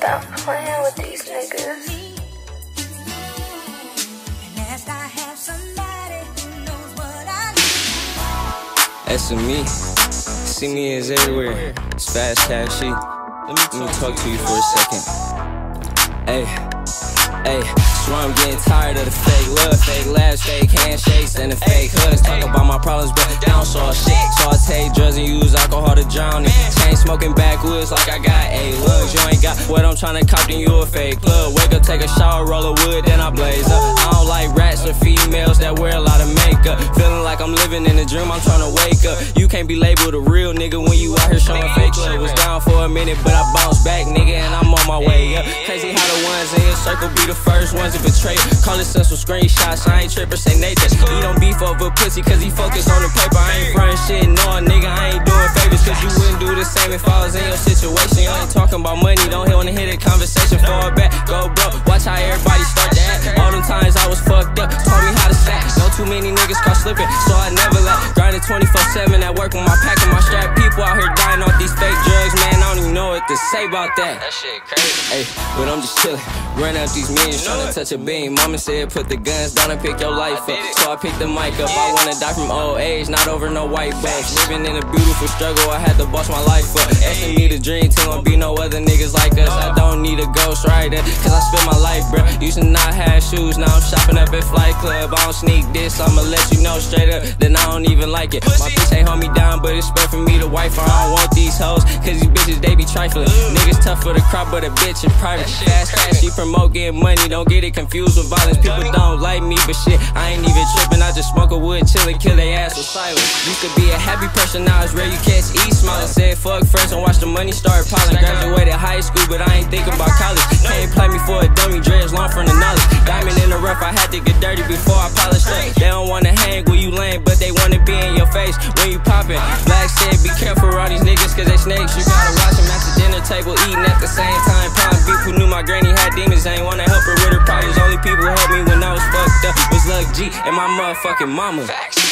Stop playing with these niggas. SME, see me is everywhere. It's fast Cash E. Let me talk to you for a second. Hey, swear I'm getting tired of the fake love, fake laughs, fake handshakes, and the fake hugs. Talk about my problems, but they don't saw shit. So I take drugs and use alcohol to drown it. Chain smoking backwoods like I got A-lugs. You ain't got what I'm trying to cop, then you a fake plug. Wake up, take a shower, roll a wood, then I blaze up. I don't like rats or females that wear a lot of makeup. Feeling like I'm living in a dream, I'm trying to wake up. You can't be labeled a real nigga when you out here showing fake love. Was down for a minute, but I bounced back, nigga, and I'm on my way up. Crazy how the ones in your circle be the first ones to betray. Call it some screenshots, I ain't trippin', say nature. He don't beef over pussy cause he focused on the paper. I ain't frontin' shit, no nigga, I ain't doing favors. Cause you wouldn't do the same if I was in your situation. You ain't talking about money, don't wanna hear the conversation. Fall back, go bro, watch how everybody start to act. All them times I was fucked up, taught me how to stack. No too many niggas caught slipping, so I never lack. Grinding 24/7 at work with my pack and my strap. People out here dying off these fake drugs, man, I don't even know what to say about that. That shit crazy. Hey, but I'm just chillin', running up these millions, trying to touch a beam. Mama said put the guns down and pick your life up, so I picked the mic up. I wanna die from old age, not over no white bucks. Living in a beautiful struggle, I had to boss my life up. SME the dream team, won't be no other niggas like us. I don't need a ghostwriter, cause I spent my life, bruh. Used to not have shoes, now I'm shopping up at Flight Club. I don't sneak this, I'ma let you know straight up, then I don't even like it. My bitch ain't hold me down, but it's better for me to wife her. I don't want these hoes, cause these bitches, they be trifling. Niggas tough for the crowd, but a bitch in private. Fast cash, she promote getting money, don't get it confused with violence. People don't like me, but shit, I ain't even tripping. I just smoke a wood, chillin', kill they ass with silence. Used to be a happy person, now it's rare you catch E smiling. Said fuck friends and watch the money start piling. Graduated high school, but I ain't thinking about college. Can't play me for a dummy, dreads long from the knowledge. Diamond in the rough, I had to get dirty before I polished up. They don't wanna hang when you lame, but they wanna be in your face when you poppin'. Black said be careful around these niggas cause they snakes. You gotta watch them at the dinner table eating at the same time. Pound beef who knew my granny had demons, ain't wanna help her with her problems. Only people who helped me when I was fucked up was Luck G and my motherfucking mama.